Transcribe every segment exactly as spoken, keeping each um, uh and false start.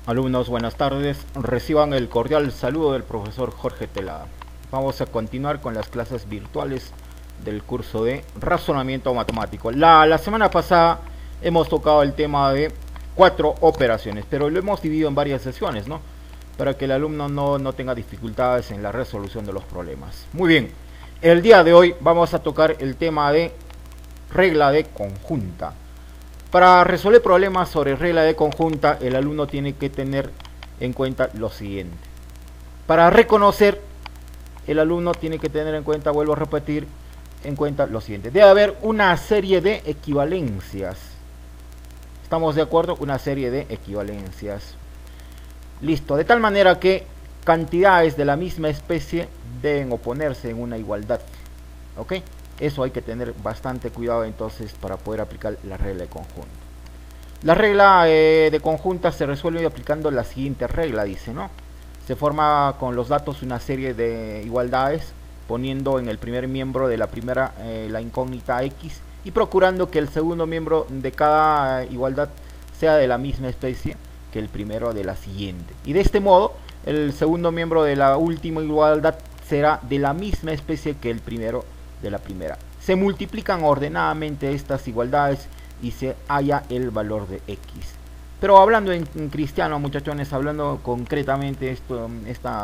Alumnos, buenas tardes. Reciban el cordial saludo del profesor Jorge Telada. Vamos a continuar con las clases virtuales del curso de razonamiento matemático. La, la semana pasada hemos tocado el tema de cuatro operaciones, pero lo hemos dividido en varias sesiones, ¿no? Para que el alumno no, no tenga dificultades en la resolución de los problemas. Muy bien, el día de hoy vamos a tocar el tema de regla de conjunta. Para resolver problemas sobre regla de conjunta, el alumno tiene que tener en cuenta lo siguiente. Para reconocer, el alumno tiene que tener en cuenta, vuelvo a repetir, en cuenta lo siguiente. Debe haber una serie de equivalencias. ¿Estamos de acuerdo? Una serie de equivalencias. Listo. De tal manera que cantidades de la misma especie deben oponerse en una igualdad. ¿Ok? Eso hay que tener bastante cuidado entonces para poder aplicar la regla de conjunta. La regla eh, de conjunta se resuelve aplicando la siguiente regla, dice, ¿no? Se forma con los datos una serie de igualdades, poniendo en el primer miembro de la primera eh, la incógnita X y procurando que el segundo miembro de cada igualdad sea de la misma especie que el primero de la siguiente. Y de este modo, el segundo miembro de la última igualdad será de la misma especie que el primero de la primera. Se multiplican ordenadamente estas igualdades y se halla el valor de X. Pero hablando en, en cristiano, muchachones, hablando concretamente esto, esta,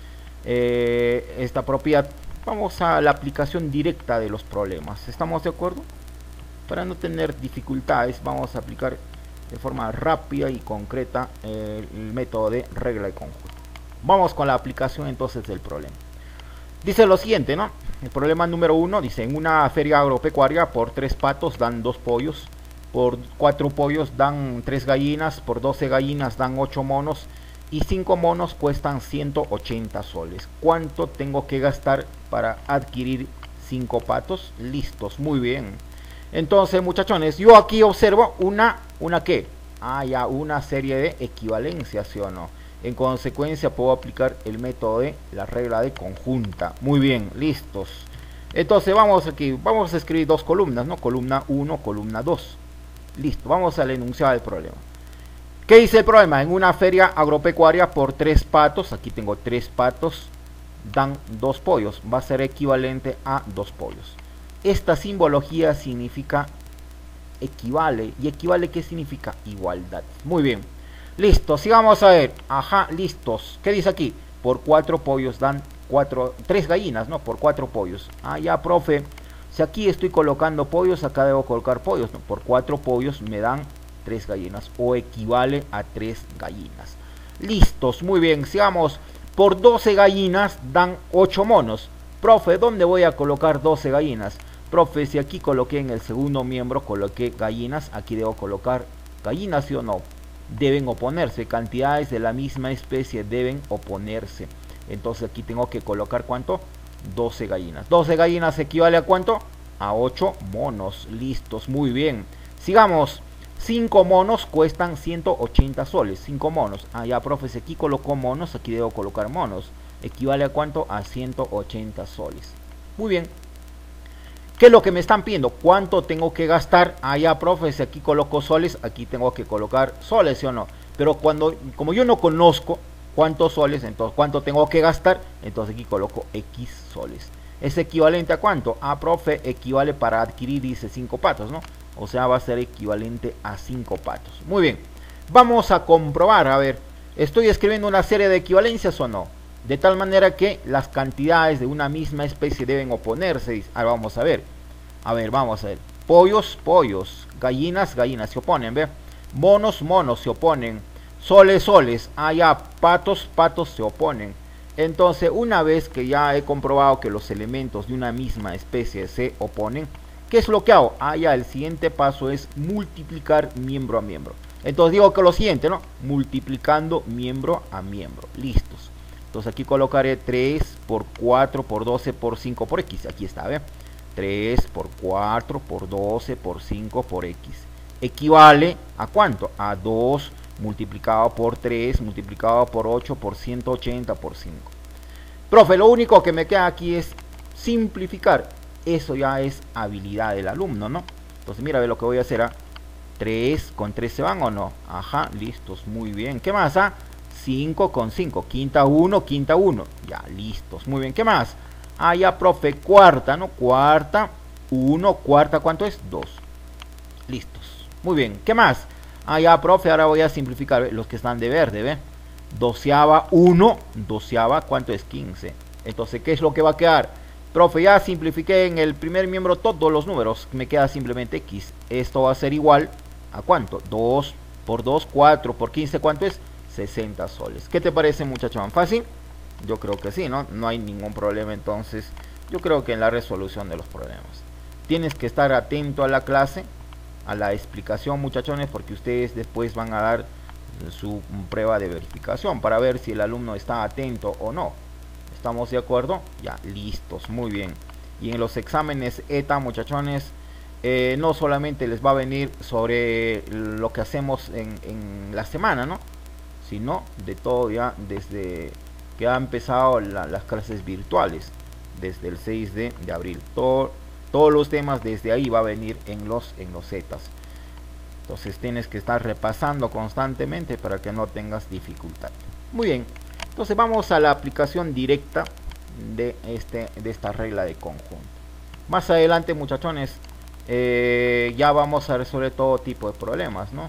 eh, esta propiedad, vamos a la aplicación directa de los problemas. ¿Estamos de acuerdo? Para no tener dificultades, vamos a aplicar de forma rápida y concreta eh, el método de regla de conjunto. Vamos con la aplicación entonces del problema. Dice lo siguiente, ¿no? El problema número uno dice: en una feria agropecuaria por tres patos dan dos pollos, por cuatro pollos dan tres gallinas, por doce gallinas dan ocho monos y cinco monos cuestan ciento ochenta soles. ¿Cuánto tengo que gastar para adquirir cinco patos? Listos, muy bien. Entonces, muchachones, yo aquí observo una, ¿una qué? Ah, ya, una serie de equivalencias, ¿sí o no? En consecuencia puedo aplicar el método de la regla de conjunta. Muy bien, listos. Entonces vamos aquí, vamos a escribir dos columnas, ¿no? Columna uno, columna dos. Listo, vamos al enunciado del problema. ¿Qué dice el problema? En una feria agropecuaria por tres patos, aquí tengo tres patos, dan dos pollos. Va a ser equivalente a dos pollos. Esta simbología significa equivale. ¿Y equivale qué significa? Igualdad. Muy bien. Listo, si vamos a ver, ajá, listos. ¿Qué dice aquí? Por cuatro pollos dan cuatro, tres gallinas, ¿no? Por cuatro pollos. Ah, ya, profe. Si aquí estoy colocando pollos, acá debo colocar pollos, ¿no? Por cuatro pollos me dan tres gallinas, o equivale a tres gallinas. Listos, muy bien. Sigamos. Por doce gallinas dan ocho monos. Profe, ¿dónde voy a colocar doce gallinas? Profe, si aquí coloqué en el segundo miembro, coloqué gallinas, aquí debo colocar gallinas, ¿sí o no? Deben oponerse, cantidades de la misma especie deben oponerse. Entonces aquí tengo que colocar ¿cuánto? doce gallinas. doce gallinas equivale a ¿cuánto? A ocho monos. Listos, muy bien. Sigamos. cinco monos cuestan ciento ochenta soles. cinco monos. Ah, ya, profe, si aquí colocó monos, aquí debo colocar monos. Equivale a ¿cuánto? A ciento ochenta soles. Muy bien. ¿Qué es lo que me están pidiendo? ¿Cuánto tengo que gastar? Ah, ya, profe, si aquí coloco soles, aquí tengo que colocar soles, ¿sí o no? Pero cuando, como yo no conozco cuántos soles, entonces cuánto tengo que gastar, entonces aquí coloco X soles. ¿Es equivalente a cuánto? Ah, profe, equivale para adquirir, dice, cinco patos, ¿no? O sea, va a ser equivalente a cinco patos. Muy bien. Vamos a comprobar, a ver, ¿estoy escribiendo una serie de equivalencias o no? De tal manera que las cantidades de una misma especie deben oponerse. Ahora vamos a ver. A ver, vamos a ver. Pollos, pollos. Gallinas, gallinas se oponen, ¿ve? Monos, monos se oponen. Soles, soles. Ah, ya. Patos, patos se oponen. Entonces, una vez que ya he comprobado que los elementos de una misma especie se oponen, ¿qué es lo que hago? Ah, ya. El siguiente paso es multiplicar miembro a miembro. Entonces digo que lo siguiente, ¿no? Multiplicando miembro a miembro. Listos. Entonces aquí colocaré tres por cuatro por doce por cinco por X. Aquí está, ¿ve? tres por cuatro por doce por cinco por X. Equivale a ¿cuánto? A dos multiplicado por tres multiplicado por ocho por ciento ochenta por cinco. Profe, lo único que me queda aquí es simplificar. Eso ya es habilidad del alumno, ¿no? Entonces mira, ve lo que voy a hacer. ¿eh? tres con tres se van o no. Ajá, listos, muy bien. ¿Qué más? Ah? cinco con cinco. Quinta uno, quinta uno. Ya, listos, muy bien. ¿Qué más? Ah, ya, profe, cuarta, ¿no? Cuarta, uno, cuarta, ¿cuánto es? dos. Listos, muy bien. ¿Qué más? Ah, ya, profe, ahora voy a simplificar ¿ve? Los que están de verde, ¿ve? Doceava, uno, doceava, ¿cuánto es? quince. Entonces, ¿qué es lo que va a quedar? Profe, ya simplifiqué en el primer miembro todos los números. Me queda simplemente X. Esto va a ser igual a ¿cuánto? dos por dos, cuatro por quince, ¿cuánto es? sesenta soles. ¿Qué te parece, muchachón? ¿Fácil? Yo creo que sí, ¿no? No hay ningún problema, entonces. Yo creo que en la resolución de los problemas. Tienes que estar atento a la clase, a la explicación, muchachones, porque ustedes después van a dar su prueba de verificación para ver si el alumno está atento o no. ¿Estamos de acuerdo? Ya, listos, muy bien. Y en los exámenes ETA, muchachones, eh, no solamente les va a venir sobre lo que hacemos en, en la semana, ¿no? Sino de todo ya desde que ha empezado la, las clases virtuales, desde el seis de, de abril. Todo, todos los temas desde ahí va a venir en los, en los ETAs. Entonces tienes que estar repasando constantemente para que no tengas dificultad. Muy bien. Entonces vamos a la aplicación directa de, este, de esta regla de conjunto. Más adelante, muchachones, eh, ya vamos a resolver todo tipo de problemas, ¿no?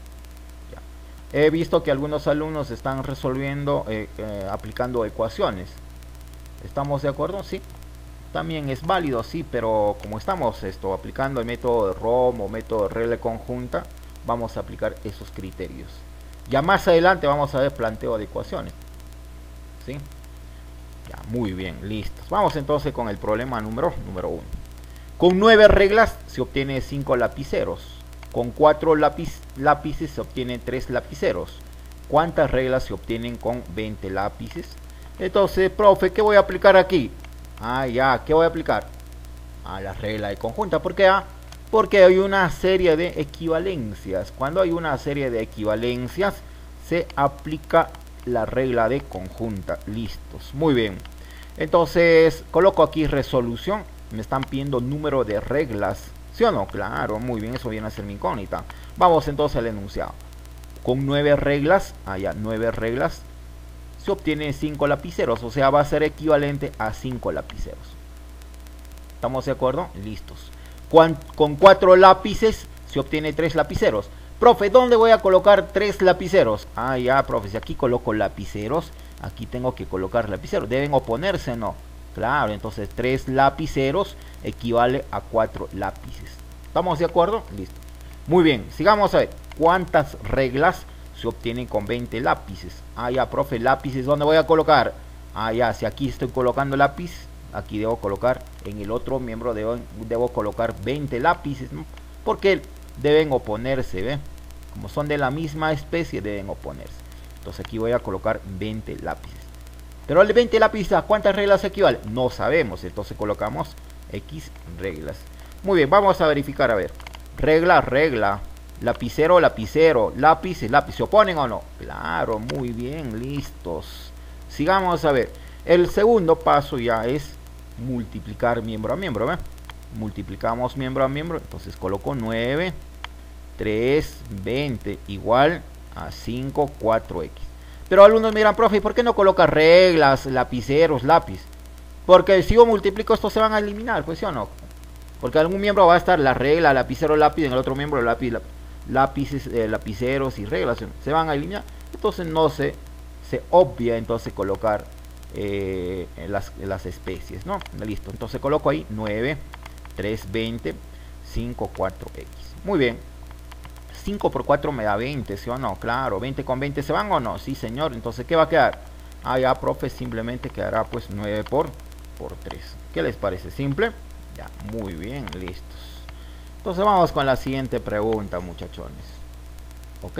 Ya. He visto que algunos alumnos están resolviendo, eh, eh, aplicando ecuaciones. ¿Estamos de acuerdo? Sí. También es válido, sí, pero como estamos esto aplicando el método de R O M o método de regla conjunta, vamos a aplicar esos criterios. Ya más adelante vamos a ver planteo de ecuaciones. ¿Sí? Ya, muy bien, listos. Vamos entonces con el problema número número uno. Con nueve reglas se obtiene cinco lapiceros. Con cuatro lápiz, lápices se obtienen tres lapiceros. ¿Cuántas reglas se obtienen con veinte lápices? Entonces, profe, ¿qué voy a aplicar aquí? Ah, ya, ¿qué voy a aplicar? A la regla de conjunta. ¿Por qué? Ah, porque hay una serie de equivalencias. Cuando hay una serie de equivalencias, se aplica la regla de conjunta. Listos, muy bien. Entonces coloco aquí resolución. Me están pidiendo número de reglas, ¿sí o no? Claro, muy bien, eso viene a ser mi incógnita. Vamos entonces al enunciado. Con nueve reglas, allá nueve reglas, se obtienen cinco lapiceros, o sea, va a ser equivalente a cinco lapiceros. ¿Estamos de acuerdo? Listos. Con cuatro lápices se obtiene tres lapiceros. Profe, ¿dónde voy a colocar tres lapiceros? Ah, ya, profe, si aquí coloco lapiceros, aquí tengo que colocar lapiceros. ¿Deben oponerse? No. Claro, entonces tres lapiceros equivale a cuatro lápices. ¿Estamos de acuerdo? Listo. Muy bien, sigamos a ver. ¿Cuántas reglas se obtienen con veinte lápices? Ah, ya, profe, lápices, ¿dónde voy a colocar? Ah, ya, si aquí estoy colocando lápiz, aquí debo colocar, en el otro miembro debo, debo colocar veinte lápices, ¿no? Porque deben oponerse, ¿ve? Como son de la misma especie, deben oponerse. Entonces aquí voy a colocar veinte lápices. Pero el veinte lápices, ¿a cuántas reglas equivale? No sabemos, entonces colocamos X reglas. Muy bien, vamos a verificar, a ver. Regla, regla. Lapicero, lapicero. Lápiz, lápiz. ¿Se oponen o no? Claro, muy bien, listos. Sigamos a ver. El segundo paso ya es multiplicar miembro a miembro, ¿ve? Multiplicamos miembro a miembro, entonces coloco nueve, tres, veinte, igual a cinco, cuatro X. Pero algunos me dirán, profe, ¿por qué no coloca reglas, lapiceros, lápiz? Porque si yo multiplico, estos se van a eliminar, pues sí o no. Porque algún miembro va a estar la regla, lapicero, lápiz, en el otro miembro lápiz, lápiz lápices, eh, lapiceros y reglas, se van a eliminar. Entonces no se, se obvia entonces colocar eh, las, las especies, ¿no? Listo, entonces coloco ahí nueve, tres, veinte, cinco, cuatro X. Muy bien. cinco por cuatro me da veinte, ¿sí o no? Claro, veinte con veinte se van o no, sí señor. Entonces, ¿qué va a quedar? Ah, ya, profe, simplemente quedará pues nueve por tres. ¿Qué les parece? ¿Simple? Ya, muy bien, listos. Entonces vamos con la siguiente pregunta, muchachones. Ok,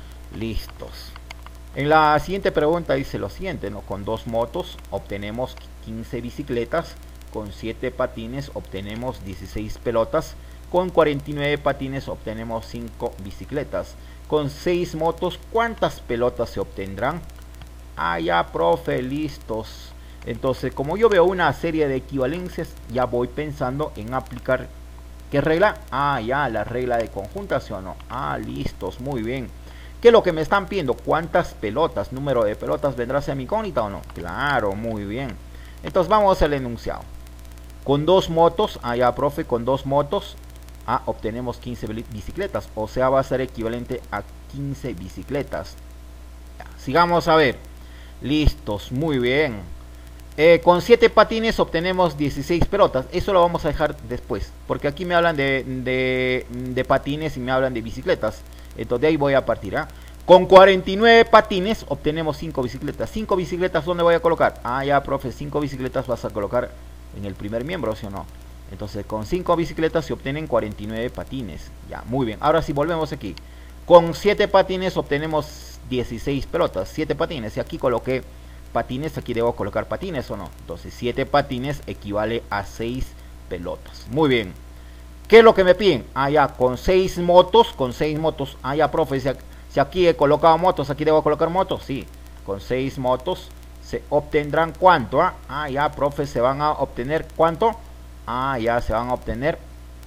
listos. En la siguiente pregunta dice lo siguiente, ¿no? Con dos motos obtenemos quince bicicletas, con siete patines obtenemos dieciséis pelotas, con cuarenta y nueve patines obtenemos cinco bicicletas. Con seis motos, ¿cuántas pelotas se obtendrán? Ah, ya, profe, listos. Entonces, como yo veo una serie de equivalencias, ya voy pensando en aplicar ¿Qué regla? Ah, ya, la regla de conjuntación, ¿no? Ah, listos, muy bien. ¿Qué es lo que me están pidiendo? ¿Cuántas pelotas? ¿Número de pelotas vendrá a ser mi incógnita o no? Claro, muy bien. Entonces vamos al enunciado. Con dos motos, ah, ya, profe, con dos motos, ah, obtenemos quince bicicletas. O sea, va a ser equivalente a quince bicicletas. Ya, sigamos a ver. Listos, muy bien. Eh, con siete patines obtenemos dieciséis pelotas. Eso lo vamos a dejar después, porque aquí me hablan de, de, de patines y me hablan de bicicletas. Entonces de ahí voy a partir. ¿eh? Con cuarenta y nueve patines obtenemos cinco bicicletas. cinco bicicletas, ¿dónde voy a colocar? Ah, ya, profe, cinco bicicletas vas a colocar en el primer miembro, ¿sí o no? Entonces con cinco bicicletas se obtienen cuarenta y nueve patines. Ya, muy bien. Ahora sí, volvemos aquí. Con siete patines obtenemos dieciséis pelotas. siete patines. Y aquí coloqué patines, aquí debo colocar patines o no. Entonces siete patines equivale a seis pelotas. Muy bien. ¿Qué es lo que me piden? Ah, ya, con seis motos, con seis motos. Ah, ya, profe, si, si aquí he colocado motos, aquí debo colocar motos. Sí, con seis motos se obtendrán ¿cuánto? Ah, ah ya, profe, se van a obtener ¿cuánto? Ah, ya, se van a obtener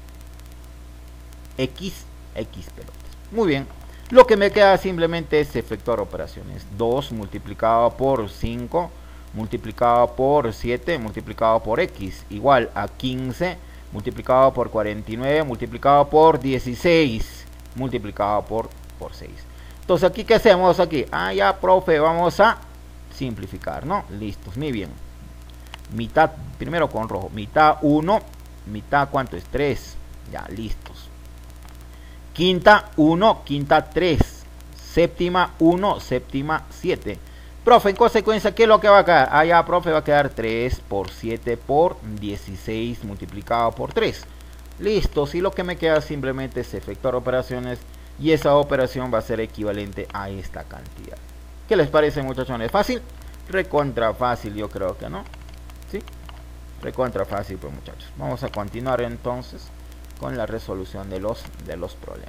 X, X pelotas. Muy bien. Lo que me queda simplemente es efectuar operaciones. dos multiplicado por cinco, multiplicado por siete, multiplicado por X, igual a quince, multiplicado por cuarenta y nueve, multiplicado por dieciséis, multiplicado por, por seis. Entonces, ¿aquí qué hacemos? Aquí, ah, ya, profe, vamos a simplificar, ¿no? Listos, muy bien. Mitad, primero con rojo, mitad uno, mitad, ¿cuánto es? tres. Ya, listos. Quinta uno, quinta tres, séptima uno, séptima siete. Profe, en consecuencia, ¿qué es lo que va a quedar? Ah, ya, profe, va a quedar tres por siete por dieciséis multiplicado por tres. Listo, si lo que me queda simplemente es efectuar operaciones y esa operación va a ser equivalente a esta cantidad. ¿Qué les parece, muchachones? ¿Fácil? Recontra fácil, yo creo que no. ¿Sí? Recontra fácil, pues, muchachos. Vamos a continuar entonces con la resolución de los, de los problemas.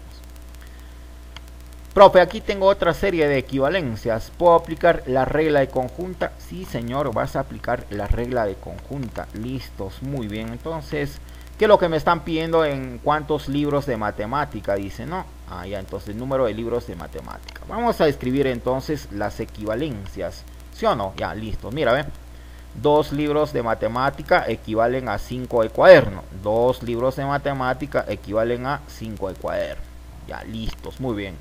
Profe, aquí tengo otra serie de equivalencias. ¿Puedo aplicar la regla de conjunta? Sí, señor, vas a aplicar la regla de conjunta. Listos, muy bien. Entonces, ¿qué es lo que me están pidiendo en cuántos libros de matemática? Dice, ¿no? Ah, ya, entonces, número de libros de matemática. Vamos a escribir entonces las equivalencias. ¿Sí o no? Ya, listo. Mira, ve. Dos libros de matemática equivalen a cinco de cuaderno. Dos libros de matemática equivalen a cinco de cuaderno. Ya, listos, muy bien.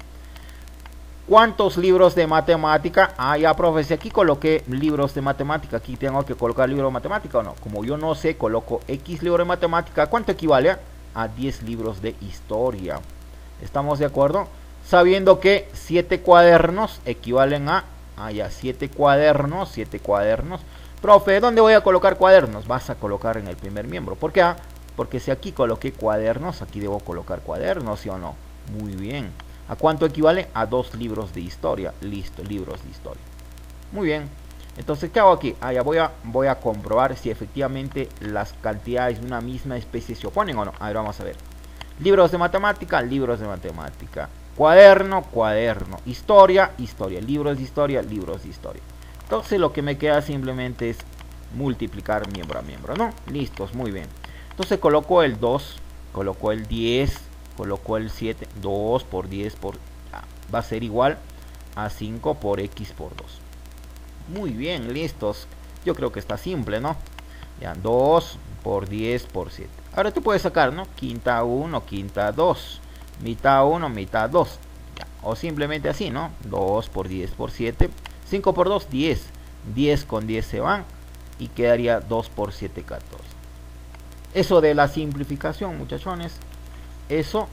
¿Cuántos libros de matemática? Ah, ya, profe, si aquí coloqué libros de matemática, aquí tengo que colocar libro de matemática o no. Como yo no sé, coloco X libro de matemática. ¿Cuánto equivale? A diez libros de historia. ¿Estamos de acuerdo? Sabiendo que siete cuadernos equivalen a... Ah, ya, siete cuadernos, siete cuadernos. Profe, ¿dónde voy a colocar cuadernos? Vas a colocar en el primer miembro. ¿Por qué? Porque si aquí coloqué cuadernos, aquí debo colocar cuadernos, ¿sí o no? Muy bien. ¿A cuánto equivale? A dos libros de historia. Listo, libros de historia. Muy bien. Entonces, ¿qué hago aquí? Ah, ya voy a, voy a comprobar si efectivamente las cantidades de una misma especie se oponen o no. A ver, vamos a ver. Libros de matemática, libros de matemática. Cuaderno, cuaderno. Historia, historia. Libros de historia, libros de historia. Entonces lo que me queda simplemente es multiplicar miembro a miembro, ¿no? Listos, muy bien. Entonces coloco el dos, coloco el diez, coloco el siete, dos por diez por... Ah, va a ser igual a cinco por X por dos. Muy bien, listos. Yo creo que está simple, ¿no? Ya, dos por diez por siete. Ahora tú puedes sacar, ¿no? Quinta uno, quinta dos, mitad uno, mitad dos. Ya, o simplemente así, ¿no? dos por diez por siete. cinco por dos, diez. diez con diez se van y quedaría dos por siete, catorce. Eso de la simplificación, muchachones, eso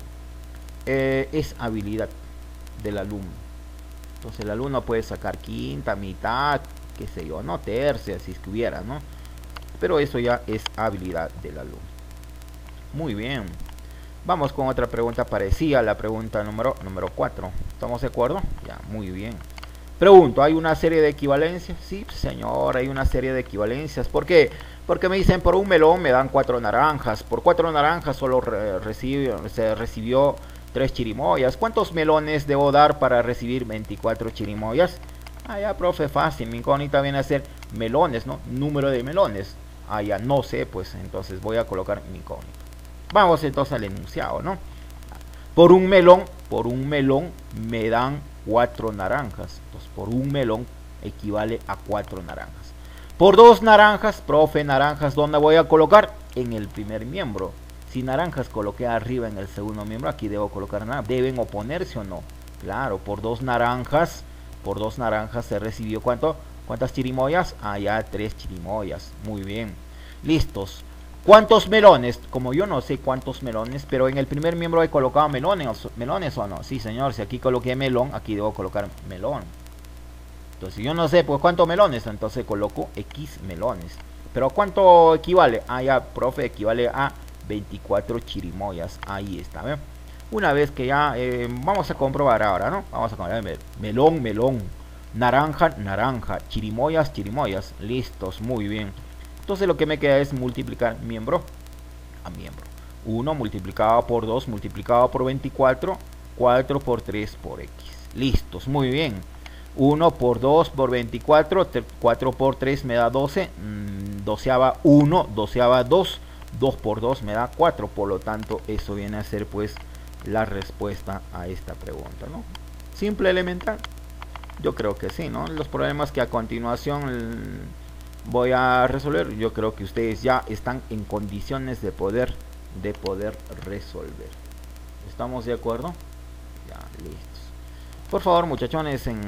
eh, es habilidad del alumno. Entonces el alumno puede sacar quinta, mitad, qué sé yo, no tercia, si es que hubiera, ¿no? Pero eso ya es habilidad del alumno. Muy bien. Vamos con otra pregunta parecida a la pregunta número, número cuatro. ¿Estamos de acuerdo? Ya, muy bien. Pregunto, ¿hay una serie de equivalencias? Sí, señor, hay una serie de equivalencias. ¿Por qué? Porque me dicen, por un melón me dan cuatro naranjas. Por cuatro naranjas solo re recibió, se recibió tres chirimoyas. ¿Cuántos melones debo dar para recibir veinticuatro chirimoyas? Ah, ya, profe, fácil. Mi incógnita viene a ser melones, ¿no? Número de melones. Ah, ya, no sé, pues entonces voy a colocar mi incógnita. Vamos entonces al enunciado, ¿no? Por un melón, por un melón me dan cuatro naranjas. Entonces, por un melón equivale a cuatro naranjas. Por dos naranjas, profe, naranjas, ¿dónde voy a colocar? En el primer miembro. Si naranjas coloqué arriba en el segundo miembro, aquí debo colocar naranjas. ¿Deben oponerse o no? Claro, por dos naranjas, por dos naranjas se recibió ¿cuánto? ¿Cuántas chirimoyas? Ah, ya tres chirimoyas. Muy bien. Listos. ¿Cuántos melones? Como yo no sé cuántos melones, pero en el primer miembro he colocado melones, melones o no. Sí, señor, si aquí coloqué melón, aquí debo colocar melón. Entonces, si yo no sé, pues cuántos melones, entonces coloco X melones. Pero ¿cuánto equivale? Ah, ya, profe, equivale a veinticuatro chirimoyas. Ahí está, ¿ven? Una vez que ya, eh, vamos a comprobar ahora, ¿no? Vamos a comprobar, melón, melón, naranja, naranja, chirimoyas, chirimoyas. Listos, muy bien. Entonces lo que me queda es multiplicar miembro a miembro. uno multiplicado por dos multiplicado por veinticuatro, cuatro por tres por X. Listos, muy bien. uno por dos por veinticuatro, cuatro por tres me da doce, mmm, doceava uno, doceava dos, dos por dos me da cuatro, por lo tanto eso viene a ser pues la respuesta a esta pregunta, ¿no? Simple, elemental. Yo creo que sí, ¿no? Los problemas que a continuación voy a resolver, yo creo que ustedes ya están en condiciones de poder de poder resolver. ¿Estamos de acuerdo? Ya, listos. Por favor, muchachones, en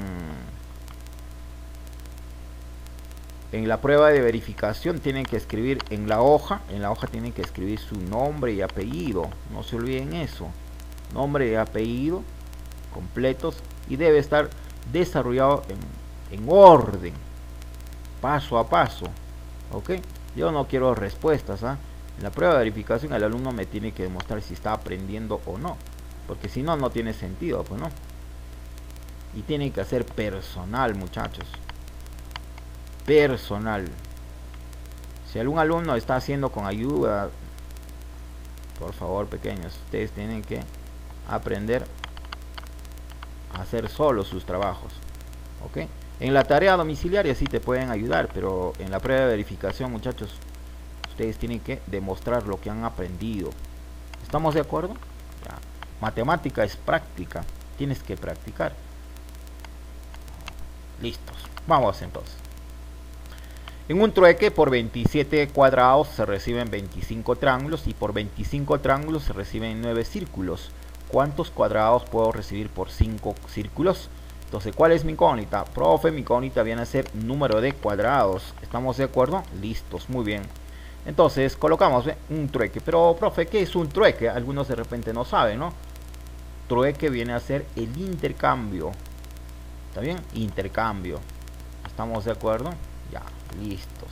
en la prueba de verificación tienen que escribir en la hoja, en la hoja tienen que escribir su nombre y apellido. No se olviden eso. Nombre y apellido completos, y debe estar desarrollado en, en orden, paso a paso. Ok, yo no quiero respuestas, ¿eh? En la prueba de verificación el alumno me tiene que demostrar si está aprendiendo o no, porque si no, no tiene sentido, pues no. Y tiene que hacer personal, muchachos, personal. Si algún alumno está haciendo con ayuda, por favor, pequeños, ustedes tienen que aprender a hacer solo sus trabajos. Ok, en la tarea domiciliaria sí te pueden ayudar, pero en la prueba de verificación, muchachos, ustedes tienen que demostrar lo que han aprendido. ¿Estamos de acuerdo? Ya. Matemática es práctica, tienes que practicar. Listos, vamos entonces. En un trueque, por veintisiete cuadrados se reciben veinticinco triángulos, y por veinticinco triángulos se reciben nueve círculos. ¿Cuántos cuadrados puedo recibir por cinco círculos? Entonces, ¿cuál es mi incógnita? Profe, mi incógnita viene a ser número de cuadrados. ¿Estamos de acuerdo? Listos, muy bien. Entonces, colocamos ¿eh? un trueque. Pero, profe, ¿qué es un trueque? Algunos de repente no saben, ¿no? Trueque viene a ser el intercambio. ¿Está bien? Intercambio. ¿Estamos de acuerdo? Ya, listos.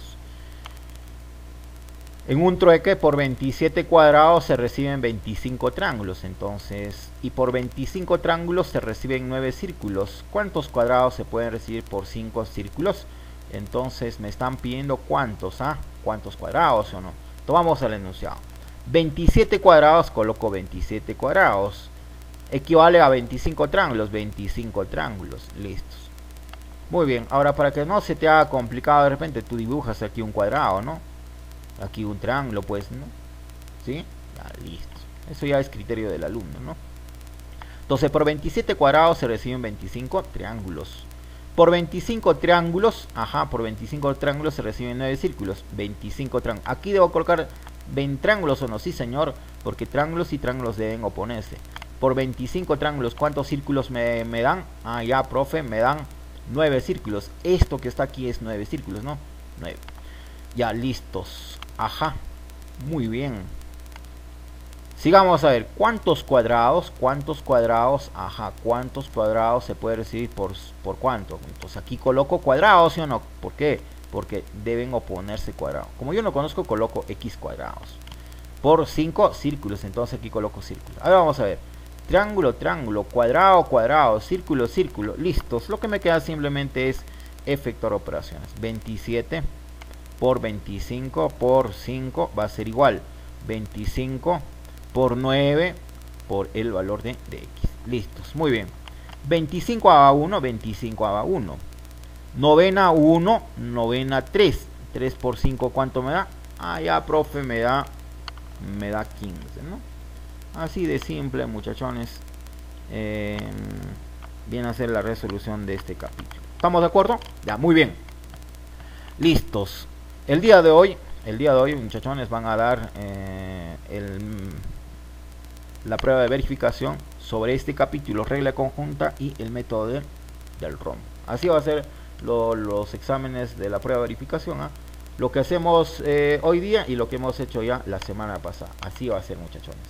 En un trueque, por veintisiete cuadrados se reciben veinticinco triángulos, entonces, y por veinticinco triángulos se reciben nueve círculos. ¿Cuántos cuadrados se pueden recibir por cinco círculos? Entonces me están pidiendo cuántos, ¿ah? ¿Cuántos cuadrados o no? Tomamos el enunciado. veintisiete cuadrados, coloco veintisiete cuadrados. Equivale a veinticinco triángulos, veinticinco triángulos, listos. Muy bien, ahora para que no se te haga complicado de repente, tú dibujas aquí un cuadrado, ¿no? Aquí un triángulo, pues, ¿no? ¿Sí? Ya, listo. Eso ya es criterio del alumno, ¿no? Entonces, por veintisiete cuadrados se reciben veinticinco triángulos. Por veinticinco triángulos, ajá, por veinticinco triángulos se reciben nueve círculos. veinticinco triángulos. Aquí debo colocar veinte triángulos o no, sí, señor, porque triángulos y triángulos deben oponerse. Por veinticinco triángulos, ¿cuántos círculos me, me dan? Ah, ya, profe, me dan nueve círculos. Esto que está aquí es nueve círculos, ¿no? nueve. Ya, listos. Ajá, muy bien. Sigamos a ver, ¿cuántos cuadrados? ¿Cuántos cuadrados? Ajá, ¿cuántos cuadrados se puede recibir por, por cuánto? Entonces aquí coloco cuadrados, ¿sí o no? ¿Por qué? Porque deben oponerse cuadrados. Como yo no conozco, coloco X cuadrados. Por cinco círculos, entonces aquí coloco círculos. Ahora vamos a ver. Triángulo, triángulo, cuadrado, cuadrado, círculo, círculo. Listos. Lo que me queda simplemente es efectuar operaciones. veintisiete por veinticinco por cinco va a ser igual. veinticinco por nueve por el valor de, de X. Listos. Muy bien. veinticinco a uno, veinticinco a uno. Novena uno, novena tres. tres por cinco, ¿cuánto me da? Ah, ya, profe, me da me da quince, ¿no? Así de simple, muchachones. Eh, viene a ser la resolución de este capítulo. ¿Estamos de acuerdo? Ya, muy bien. Listos. El día de hoy, el día de hoy, muchachones, van a dar eh, el, la prueba de verificación sobre este capítulo, regla conjunta y el método de, del rombo. Así va a ser lo, los exámenes de la prueba de verificación, ¿eh? Lo que hacemos eh, hoy día y lo que hemos hecho ya la semana pasada. Así va a ser, muchachones.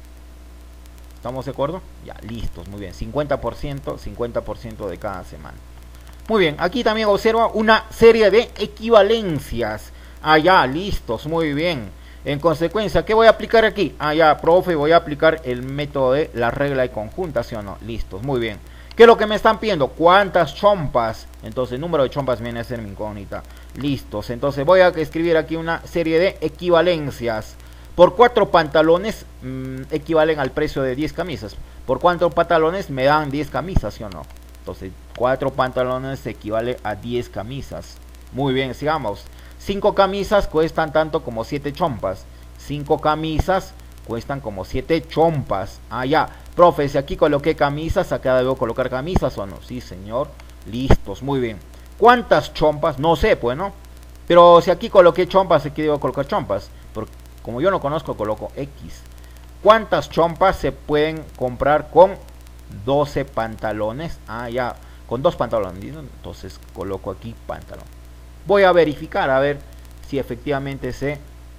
¿Estamos de acuerdo? Ya, listos, muy bien. cincuenta por ciento, cincuenta por ciento de cada semana. Muy bien, aquí también observa una serie de equivalencias. Ah, ya, listos, muy bien. En consecuencia, ¿qué voy a aplicar aquí? Ah, ya, profe, voy a aplicar el método de la regla de conjunta, ¿sí o no? Listos, muy bien. ¿Qué es lo que me están pidiendo? ¿Cuántas chompas? Entonces, el número de chompas viene a ser mi incógnita. Listos, entonces voy a escribir aquí una serie de equivalencias. Por cuatro pantalones mmm, equivalen al precio de diez camisas. Por cuatro pantalones me dan diez camisas, ¿sí o no? Entonces, cuatro pantalones equivale a diez camisas. Muy bien, sigamos. cinco camisas cuestan tanto como siete chompas. cinco camisas cuestan como siete chompas. Ah, ya. Profe, si aquí coloqué camisas, acá debo colocar camisas o no. Sí, señor. Listos, muy bien. ¿Cuántas chompas? No sé, pues, ¿no? Pero si aquí coloqué chompas, aquí debo colocar chompas. Porque como yo no conozco, coloco X. ¿Cuántas chompas se pueden comprar con doce pantalones? Ah, ya. Con dos pantalones. Entonces coloco aquí pantalón. Voy a verificar a ver si efectivamente se,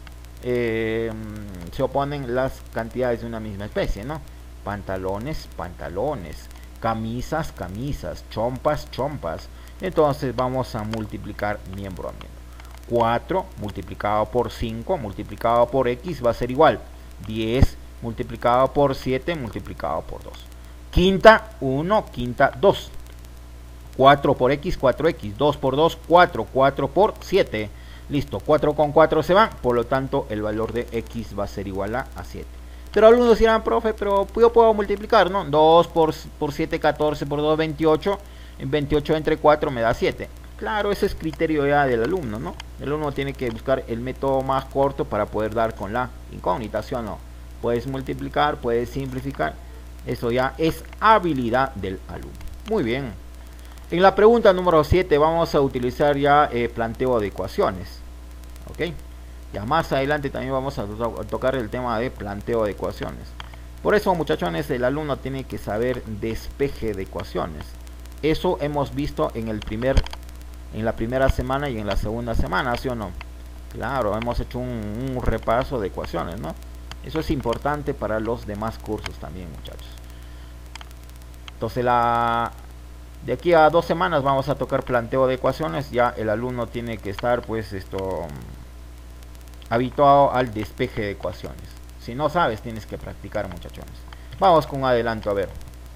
eh, se oponen las cantidades de una misma especie, ¿no? Pantalones, pantalones. Camisas, camisas. Chompas, chompas. Entonces vamos a multiplicar miembro a miembro. cuatro multiplicado por cinco multiplicado por X va a ser igual. diez multiplicado por siete multiplicado por dos. Quinta, uno, quinta, dos. cuatro por X, cuatro X. dos por dos, cuatro. cuatro por siete. Listo, cuatro con cuatro se van. Por lo tanto, el valor de X va a ser igual a, a siete. Pero algunos dirán, profe, pero yo puedo multiplicar, ¿no? dos por, por siete, catorce, por dos, veintiocho. veintiocho entre cuatro me da siete. Claro, ese es criterio ya del alumno, ¿no? El alumno tiene que buscar el método más corto para poder dar con la incógnita, ¿sí o no? Puedes multiplicar, puedes simplificar. Eso ya es habilidad del alumno. Muy bien. En la pregunta número siete vamos a utilizar ya eh, planteo de ecuaciones. ¿Ok? Ya más adelante también vamos a, to a tocar el tema de planteo de ecuaciones. Por eso, muchachones, el alumno tiene que saber despeje de ecuaciones. Eso hemos visto en el primer en la primera semana y en la segunda semana, ¿sí o no? Claro, hemos hecho un, un repaso de ecuaciones, ¿no? Eso es importante para los demás cursos también, muchachos. Entonces, la de aquí a dos semanas vamos a tocar planteo de ecuaciones. Ya el alumno tiene que estar, pues, esto habituado al despeje de ecuaciones. Si no sabes, tienes que practicar, muchachones. Vamos con adelanto, a ver.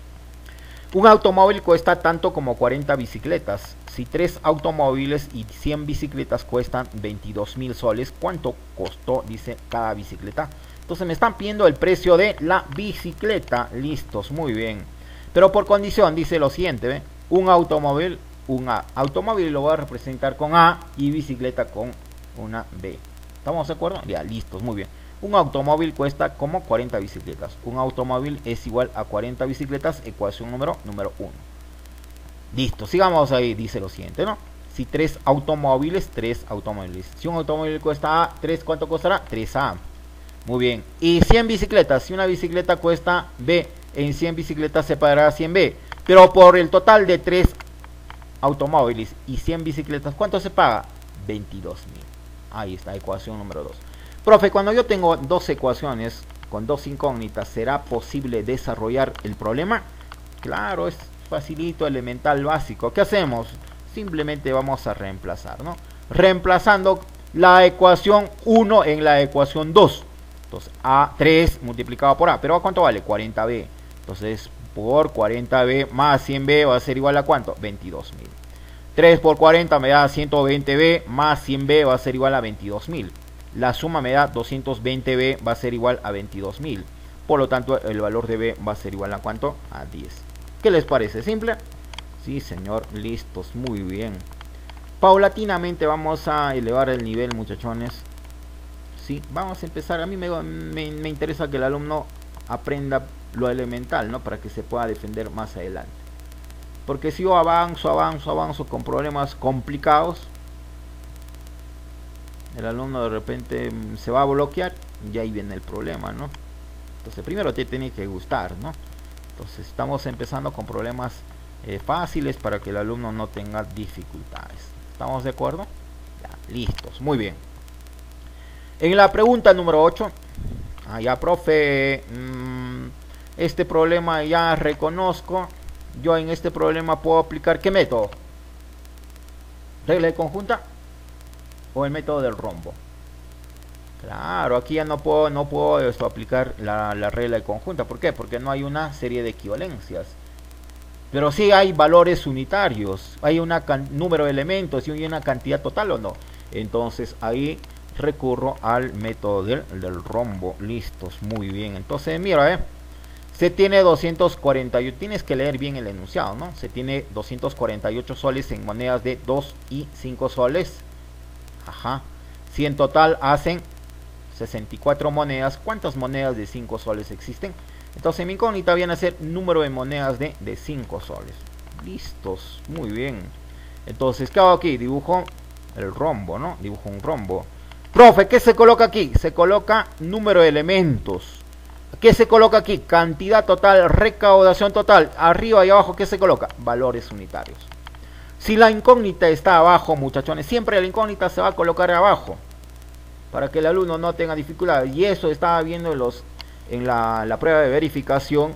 Un automóvil cuesta tanto como cuarenta bicicletas. Si tres automóviles y cien bicicletas cuestan veintidós mil soles, ¿cuánto costó, dice, cada bicicleta? Entonces me están pidiendo el precio de la bicicleta. Listos, muy bien. Pero por condición, dice lo siguiente, ¿ve? Un automóvil, un A. Automóvil lo voy a representar con A y bicicleta con una B. ¿Estamos de acuerdo? Ya, listos, muy bien. Un automóvil cuesta como cuarenta bicicletas. Un automóvil es igual a cuarenta bicicletas, ecuación número número uno. Listo, sigamos ahí, dice lo siguiente, ¿no? Si tres automóviles, tres automóviles. Si un automóvil cuesta A, tres, ¿cuánto costará? tres A. Muy bien. Y cien bicicletas, si una bicicleta cuesta B, en cien bicicletas se pagará cien B. Pero por el total de tres automóviles y cien bicicletas, ¿cuánto se paga? veintidós mil. Ahí está, ecuación número dos. Profe, cuando yo tengo dos ecuaciones con dos incógnitas, ¿será posible desarrollar el problema? Claro, es facilito, elemental, básico. ¿Qué hacemos? Simplemente vamos a reemplazar, ¿no? Reemplazando la ecuación uno en la ecuación dos. Entonces, A tres multiplicado por A. ¿Pero a cuánto vale? cuarenta B. Entonces, por cuarenta B más cien B va a ser igual a ¿cuánto? veintidós mil. tres por cuarenta me da ciento veinte B más cien B va a ser igual a veintidós mil. La suma me da doscientos veinte B va a ser igual a veintidós mil. Por lo tanto, el valor de B va a ser igual a ¿cuánto? A diez. ¿Qué les parece? ¿Simple? Sí, señor. Listos. Muy bien. Paulatinamente vamos a elevar el nivel, muchachones. ¿sí? Vamos a empezar. A mí me, me, me interesa que el alumno aprenda lo elemental, ¿no? Para que se pueda defender más adelante. Porque si yo avanzo, avanzo, avanzo con problemas complicados, el alumno de repente se va a bloquear y ahí viene el problema, ¿no? Entonces primero te tiene que gustar, ¿no? Entonces estamos empezando con problemas eh, fáciles para que el alumno no tenga dificultades. ¿Estamos de acuerdo? Ya, listos, muy bien. En la pregunta número ocho, ah, ya profe, mmm, este problema ya reconozco. Yo en este problema puedo aplicar ¿qué método? ¿Regla de conjunta o el método del rombo? Claro, aquí ya no puedo, no puedo esto, aplicar la, la regla de conjunta. ¿Por qué? Porque no hay una serie de equivalencias. Pero sí hay valores unitarios. Hay un número de elementos y una cantidad total, ¿o no? Entonces ahí recurro al método del, del rombo. Listos, muy bien. Entonces mira, eh. Se tiene doscientos cuarenta y ocho, tienes que leer bien el enunciado, ¿no? Se tiene doscientos cuarenta y ocho soles en monedas de dos y cinco soles. Ajá. Si en total hacen sesenta y cuatro monedas, ¿cuántas monedas de cinco soles existen? Entonces mi incógnita viene a ser número de monedas de, de cinco soles. Listos, muy bien. Entonces, ¿qué hago aquí? Dibujo el rombo, ¿no? Dibujo un rombo. Profe, ¿qué se coloca aquí? Se coloca número de elementos. ¿Qué se coloca aquí? Cantidad total, recaudación total. Arriba y abajo, ¿qué se coloca? Valores unitarios. Si la incógnita está abajo, muchachones, siempre la incógnita se va a colocar abajo, para que el alumno no tenga dificultades. Y eso estaba viendo en, los, en la, la prueba de verificación,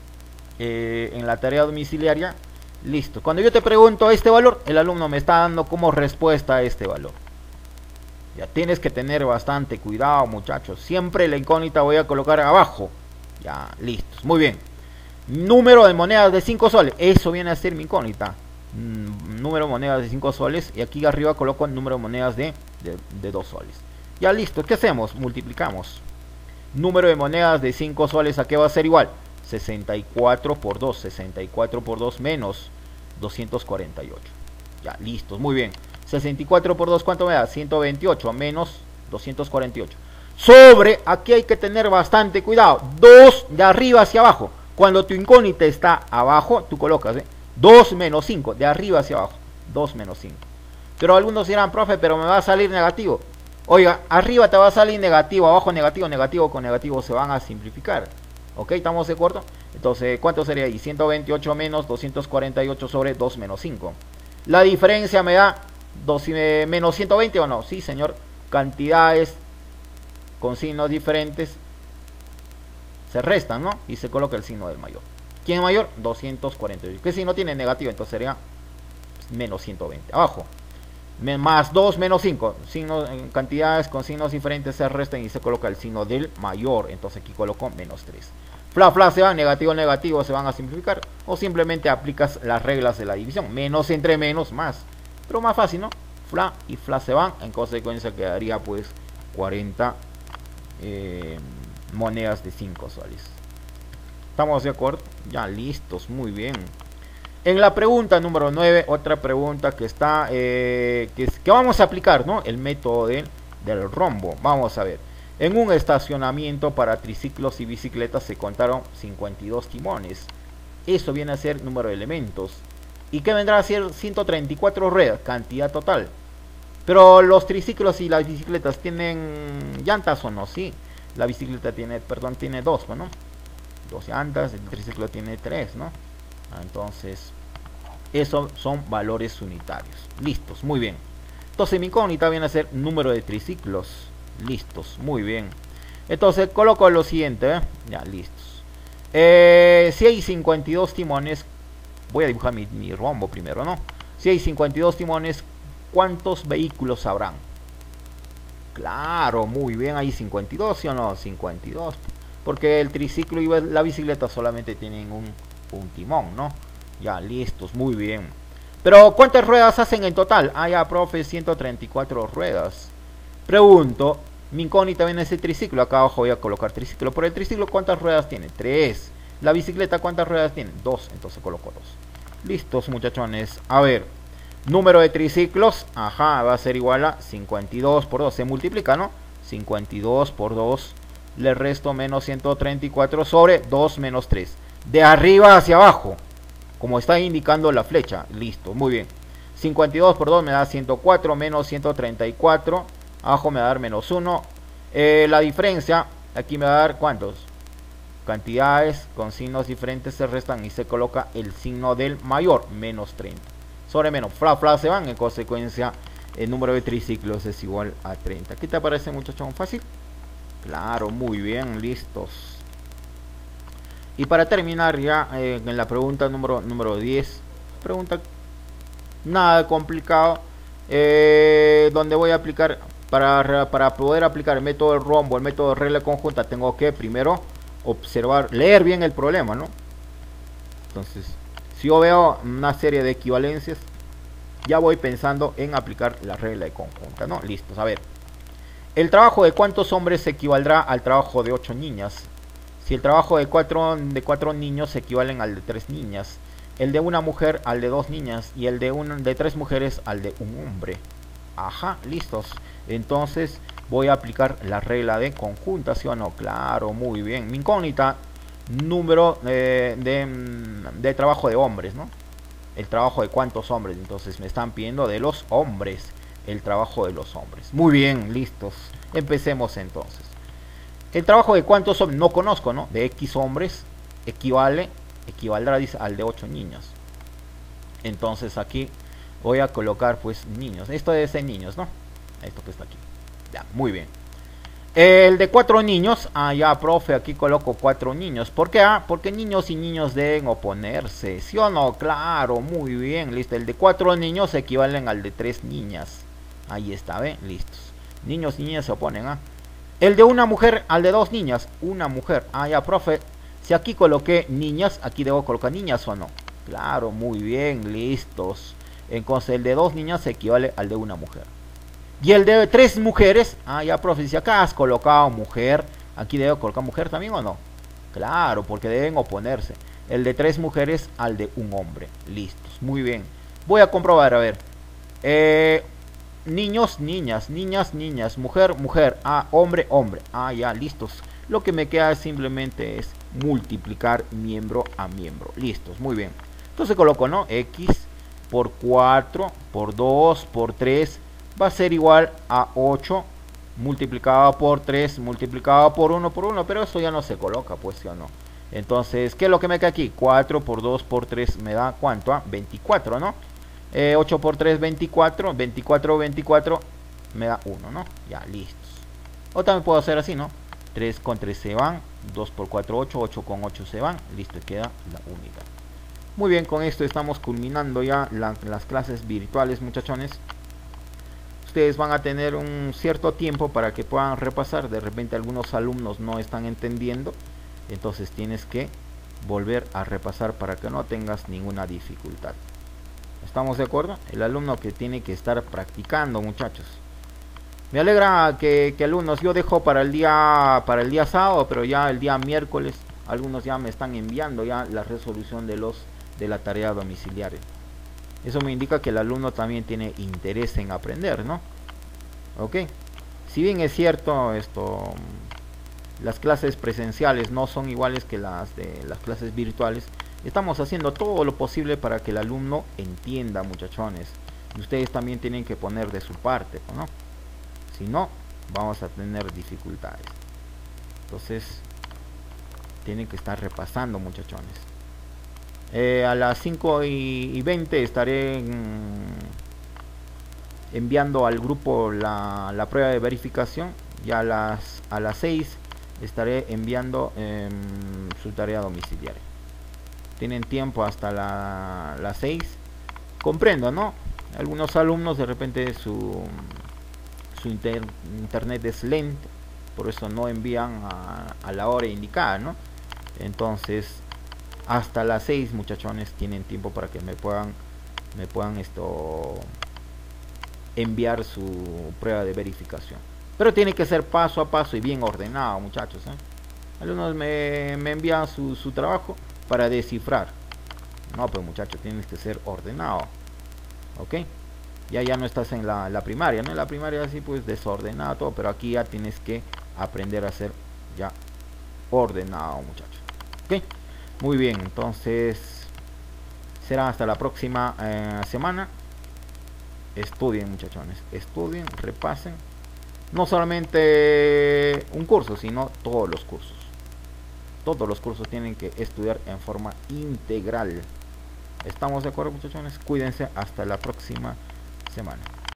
eh, en la tarea domiciliaria. Listo. Cuando yo te pregunto este valor, el alumno me está dando como respuesta a este valor. Ya tienes que tener bastante cuidado, muchachos. Siempre la incógnita voy a colocar abajo. Ya, listos. Muy bien. Número de monedas de cinco soles. Eso viene a ser mi incógnita. Mm, número de monedas de cinco soles. Y aquí arriba coloco el número de monedas de, de, de dos soles. Ya, listo. ¿Qué hacemos? Multiplicamos. Número de monedas de cinco soles. ¿A qué va a ser igual? sesenta y cuatro por dos. sesenta y cuatro por dos menos doscientos cuarenta y ocho. Ya, listos. Muy bien. sesenta y cuatro por dos, ¿cuánto me da? ciento veintiocho menos doscientos cuarenta y ocho. Sobre, aquí hay que tener bastante cuidado. dos de arriba hacia abajo. Cuando tu incógnita está abajo, tú colocas ¿eh? dos menos cinco, de arriba hacia abajo. dos menos cinco. Pero algunos dirán, profe, pero me va a salir negativo. Oiga, arriba te va a salir negativo, abajo negativo, negativo con negativo se van a simplificar. ¿Ok? ¿Estamos de acuerdo? Entonces, ¿cuánto sería ahí? ciento veintiocho menos doscientos cuarenta y ocho sobre dos menos cinco. La diferencia me da dos, eh, menos ciento veinte o no. Sí, señor. Cantidades con signos diferentes se restan, ¿no? Y se coloca el signo del mayor. ¿Quién es mayor? doscientos cuarenta y ocho. ¿Qué signo tiene? Negativo. Entonces sería menos ciento veinte. Abajo. Más dos menos cinco. Signos, cantidades con signos diferentes se restan y se coloca el signo del mayor. Entonces aquí coloco menos tres. Fla, fla, se van, negativo, negativo, se van a simplificar. O simplemente aplicas las reglas de la división. Menos entre menos, más. Pero más fácil, ¿no? Fla y fla se van. En consecuencia quedaría pues cuarenta eh, monedas de cinco soles. ¿Estamos de acuerdo? Ya, listos, muy bien. En la pregunta número nueve, otra pregunta que está, eh, que, que vamos a aplicar, ¿no? El método de, del rombo. Vamos a ver. En un estacionamiento para triciclos y bicicletas se contaron cincuenta y dos timones. Eso viene a ser número de elementos. ¿Y qué vendrá a ser? ciento treinta y cuatro ruedas, cantidad total. Pero los triciclos y las bicicletas tienen llantas o no, sí. La bicicleta tiene, perdón, tiene dos, ¿no? Dos llantas, el triciclo tiene tres, ¿no? Entonces, esos son valores unitarios. Listos, muy bien. Entonces mi incógnita viene a ser número de triciclos. Listos, muy bien. Entonces coloco lo siguiente, ¿eh? Ya, listos. Eh, si hay cincuenta y dos timones, voy a dibujar mi, mi rombo primero, ¿no? Si hay cincuenta y dos timones, ¿cuántos vehículos habrán? Claro, muy bien, hay cincuenta y dos, ¿sí o no? cincuenta y dos. Porque el triciclo y la bicicleta solamente tienen un, un timón, ¿no? Ya, listos, muy bien. Pero ¿cuántas ruedas hacen en total? Ah, ya, profe, ciento treinta y cuatro ruedas. Pregunto, mi incógnita viene ese triciclo. Acá abajo voy a colocar triciclo. Por el triciclo, ¿cuántas ruedas tiene? tres. La bicicleta, ¿cuántas ruedas tiene? dos. Entonces coloco dos. Listos, muchachones. A ver, número de triciclos. Ajá, va a ser igual a cincuenta y dos por dos. Se multiplica, ¿no? cincuenta y dos por dos, le resto menos ciento treinta y cuatro sobre dos menos tres. De arriba hacia abajo, como está indicando la flecha. Listo, muy bien. cincuenta y dos por dos me da ciento cuatro, menos ciento treinta y cuatro. Abajo me va a dar menos uno. Eh, la diferencia, aquí me va a dar ¿cuántos? Cantidades con signos diferentes se restan y se coloca el signo del mayor, menos treinta. Sobre menos, fra, fra se van, en consecuencia el número de triciclos es igual a treinta. ¿Qué te parece, muchachón? ¿Fácil? Claro, muy bien, listos. Y para terminar ya eh, en la pregunta número, número diez, pregunta nada complicado, eh, donde voy a aplicar, para, para poder aplicar el método del rombo, el método de regla conjunta, tengo que primero observar, leer bien el problema, ¿no? Entonces, si yo veo una serie de equivalencias, ya voy pensando en aplicar la regla de conjunta, ¿no? Listos, a ver. El trabajo de cuántos hombres equivaldrá al trabajo de ocho niñas. Si el trabajo de cuatro, de cuatro niños equivalen al de tres niñas, el de una mujer al de dos niñas y el de, un, de tres mujeres al de un hombre. Ajá, listos. Entonces voy a aplicar la regla de conjunta, ¿sí o no? Claro, muy bien. Mi incógnita, número eh, de, de trabajo de hombres, ¿no? El trabajo de cuántos hombres. Entonces me están pidiendo de los hombres. El trabajo de los hombres. Muy bien, listos. Empecemos entonces. El trabajo de cuántos hombres, no conozco, ¿no? De X hombres equivale, equivaldrá, dice, al de ocho niños. Entonces aquí voy a colocar pues niños. Esto debe ser niños, ¿no? Esto que está aquí. Ya, muy bien. El de cuatro niños, ah ya, profe, aquí coloco cuatro niños. ¿Por qué? Ah, porque niños y niños deben oponerse, ¿sí o no? Claro, muy bien, listo. El de cuatro niños equivalen al de tres niñas. Ahí está, ¿ven? Listos. Niños y niñas se oponen, ¿ah? El de una mujer al de dos niñas, una mujer. Ah ya, profe, si aquí coloqué niñas, aquí debo colocar niñas o no. Claro, muy bien, listos. Entonces el de dos niñas equivale al de una mujer. Y el de tres mujeres, ah ya, profe, si acá has colocado mujer, aquí debo colocar mujer también o no. Claro, porque deben oponerse. El de tres mujeres al de un hombre. Listos, muy bien. Voy a comprobar, a ver. Eh, niños, niñas, niñas, niñas, mujer, mujer, ah, hombre, hombre. Ah, ya, listos. Lo que me queda simplemente es multiplicar miembro a miembro. Listos, muy bien. Entonces coloco, ¿no? X por cuatro, por dos, por tres, va a ser igual a ocho, multiplicado por tres, multiplicado por uno, por uno, pero eso ya no se coloca, pues, ¿sí o no? Entonces, ¿qué es lo que me queda aquí? cuatro por dos por tres me da, ¿cuánto? Ah, veinticuatro, ¿no? Eh, ocho por tres, veinticuatro, veinticuatro, veinticuatro, me da uno, ¿no? Ya, listos. O también puedo hacer así, ¿no? tres con tres se van, dos por cuatro, ocho, ocho con ocho se van, listo, y queda la unidad. Muy bien, con esto estamos culminando ya la, las clases virtuales, muchachones. Ustedes van a tener un cierto tiempo para que puedan repasar. De repente algunos alumnos no están entendiendo, entonces tienes que volver a repasar para que no tengas ninguna dificultad. ¿Estamos de acuerdo? El alumno que tiene que estar practicando, muchachos. Me alegra que, que alumnos, yo dejo para el día para el día sábado, pero ya el día miércoles algunos ya me están enviando ya la resolución de los de la tarea domiciliaria. Eso me indica que el alumno también tiene interés en aprender, ¿no? Ok. Si bien es cierto, esto, las clases presenciales no son iguales que las de las clases virtuales, estamos haciendo todo lo posible para que el alumno entienda, muchachones. Y ustedes también tienen que poner de su parte, ¿no? Si no, vamos a tener dificultades. Entonces, tienen que estar repasando, muchachones. Eh, a las cinco y veinte estaré en, enviando al grupo la, la prueba de verificación. Ya a las, a las seis estaré enviando eh, su tarea domiciliaria. Tienen tiempo hasta la, las seis. Comprendo, ¿no? Algunos alumnos de repente su, su inter, internet es lento, por eso no envían a, a la hora indicada, ¿no? Entonces hasta las seis, muchachones, tienen tiempo para que me puedan me puedan esto enviar su prueba de verificación, pero tiene que ser paso a paso y bien ordenado, muchachos, ¿eh? Algunos me, me envían su, su trabajo para descifrar. No, pues muchachos, tienes que ser ordenado, ok. ya ya no estás en la, la primaria, ¿no? En la primaria así pues desordenado todo, pero aquí ya tienes que aprender a ser ya ordenado, muchachos. Ok, muy bien, entonces será hasta la próxima eh, semana. Estudien, muchachones, estudien, repasen. No solamente un curso, sino todos los cursos. Todos los cursos tienen que estudiar en forma integral. ¿Estamos de acuerdo, muchachones? Cuídense hasta la próxima semana.